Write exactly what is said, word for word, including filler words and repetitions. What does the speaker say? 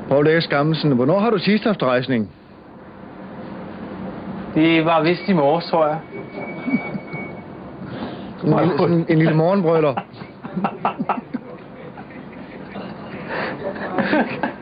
Poul Erik Skammelsen, hvornår har du sidst haft rejsning? Det var vist i morges, tror jeg. En, lille, sådan en lille morgenbrøler.